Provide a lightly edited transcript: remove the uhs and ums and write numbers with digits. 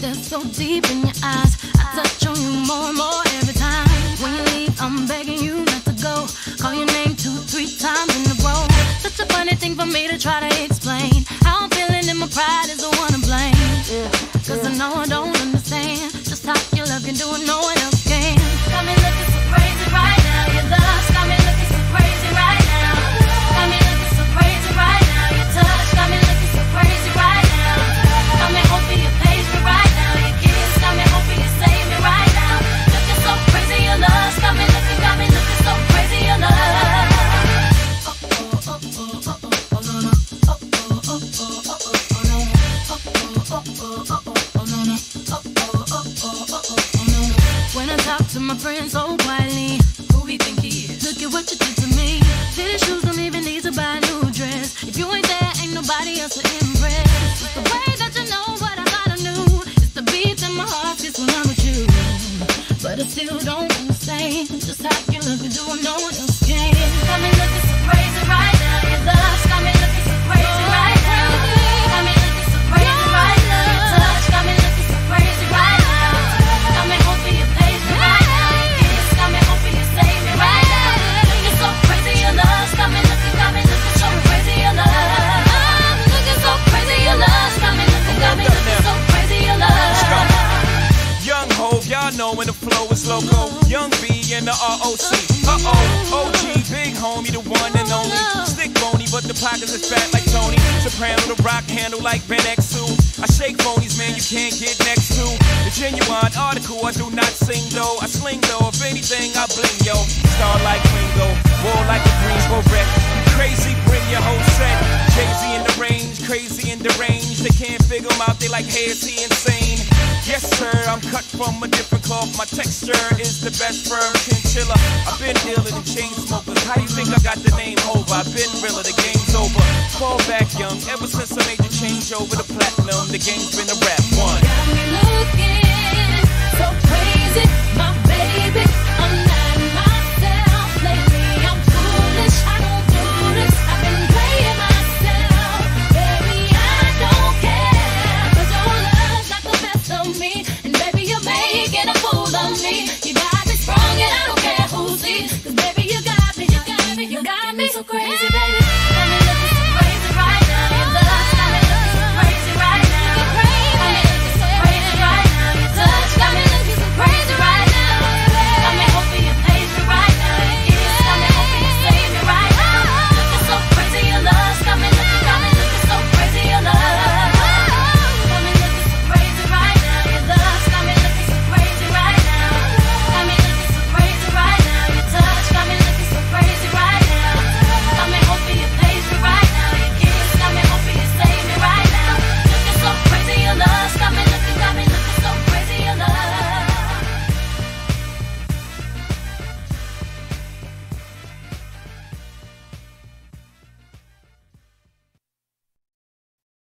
that's so deep in your eyes. I touch on you more and more every time. When you leave, I'm begging you not to go. Call your name 2-3 times in a row. Such a funny thing for me to try to explain. How I'm feeling and my pride is the one to blame. Cause I know I don't understand just how your love can do it, no one else can. Got me looking so crazy right now. Your love got me looking so crazy right now. Got me looking so crazy right now. Your touch got me looking so crazy right now. Got me hoping you page me right now. Your kiss got me hoping you save me right now. Looking so crazy, your love got me looking so crazy, your love. When I talk to my friends so quietly, who he think he is? Look at what you did to me. Fitted shoes don't even need to buy a new dress. If you ain't there, ain't nobody else to impress. It's the way that you know what I thought I knew. It's the beat that my heart gets when I'm with you. But I still don't understand just how you look and do what no one else can. Got me looking so crazy right now. Your love got me looking so crazy right now. Got me looking so crazy right now. Your touch got me looking so crazy right now. Got me hoping you page me right now. Your kiss got me hoping you save me right now. Looking so crazy, your love got me looking so crazy, your love. I'm looking so crazy, your love got me looking so crazy, your love. Young Hov, y'all know when the flow is loco. Young B and the ROC. OG, big homie, the one and only. Stick bony, but the pockets is fat like Tony. Soprano, the rock handle like Ben X2. I shake phonies, man, you can't get next to. The genuine article, I do not sing though. I sling though, if anything, I bling yo. Star like Ringo, war like a Greensboro wreck. Crazy, bring your whole set. Jay-Z in the range, crazy in the range. They can't figure him out, they like, hey, is he insane? Yes, sir, I'm cut from a different cloth. My texture is the best firm chinchilla. I've been dealing in chain smokers. How you think I got the name over? I've been realer, the game's over. Fall back young, ever since I made the change over to platinum. The game's been a rap one.